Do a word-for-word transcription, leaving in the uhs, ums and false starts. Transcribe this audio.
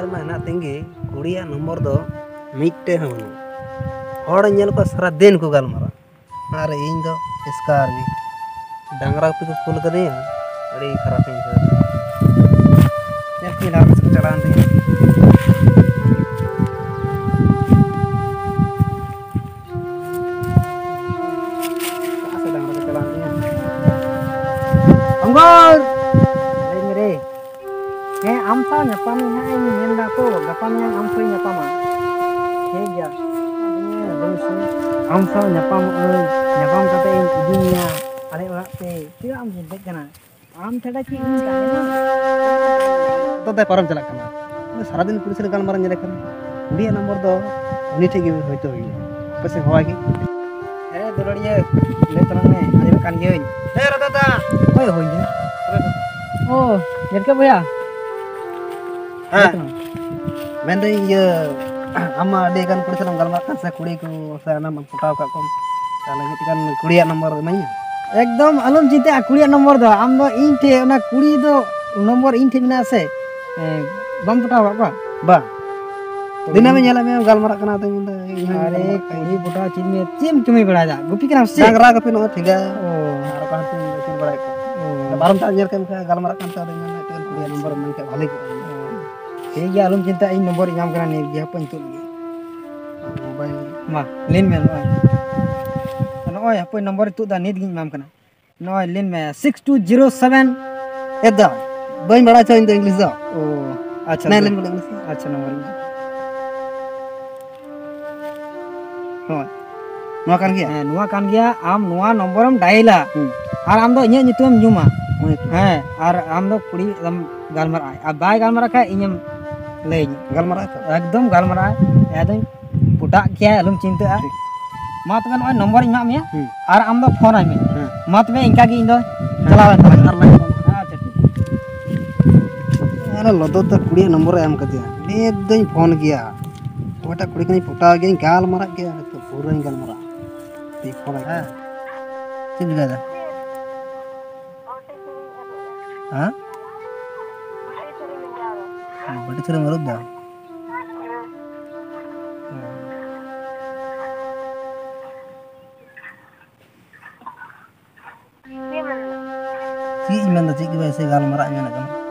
मा हेना तेंगे कुड़िया नंबर दो मिट्टे हम हड़ नेल को सारा दिन को गालमारा अरे इन दो एस्कार भी डांगरा पे को कुल कर दिया अरे खराब इन नेल की लाम से चलान दे ऐसे डांगरा से चलान दिया अंगोर ले मेरे हे आम सा nyapam ni hai ni nenda ko gapam yang am ko nyapama ठीक गया am sa nyapam euy nyapam kate ing idinya ale orak te ti am jintek kana am thada ki ing kana तो ते परम चला करना सारा दिन police रे गालमारा नेले कर कुड़िया नंबर दो उनी ठेगे होइतो होई पैसे होवा की ए दुलड़िए ले तरंग ने आजम कान गेई ए रदादा ओए होई जे ओ जेरके भैया हां मैं दे ये अम्मा दे kan पुलिस रे गालमारा kan से कुड़ी को से नाम पटाव का कम ताले गति kan कुड़िया नंबर नहीं एकदम अलम जीते कुड़िया नंबर दो आम दो इन ठे ना कुड़ी दो नंबर इन ठे ना से बम पटाव का बा दिना में नेला में गालमारा कना ते अरे कुड़ी पटाव चीज में चिम चुमी बड़ा जा गुपी के नाम से डांगरा का पिनो ठीक है ओ आरो का तुम चिर बड़ा को बारम ता नेल के गालमारा kan ता देना ते कुड़िया नंबर मन के भाले को ठीक है अलम चिंता इन नंबर नाम करा ने गया पंचुल मोबाइल मा लेन में नोय अपन नंबर तू दा नीत गिन नाम कना नोय लेन में सिक्स टू जीरो सेवन एदा बई बड़ा छ इन इंग्लिश दा ओ अच्छा नहीं लेन बोले इंग्लिश अच्छा नंबर हो नुआ कान गया हां नुआ कान गया आम नुआ नंबरम डायला और आम दो इnya nyutum nyuma हां और आम दो कुड़ी एकदम गालमारा अब बाय गालमारा का इnyam ले गालमारा एकदम गालमारा एकदम पुटा किया अलम चिंता मा तबे नोय नंबर इमा में और आम दो फोन आय में मा तबे इनका गी इन दो चलाव कर ला अच्छा अरे लदो तो कुड़ी नंबर एम कर दिया ने दई फोन किया ओटा कुड़ी कनी पुटा गई गालमारा गया तो पूरा गालमारा ती फोन आया ठीक गया हां बड़ी थोड़े मरद दा ची मन ची की वैसे गालमारा में ना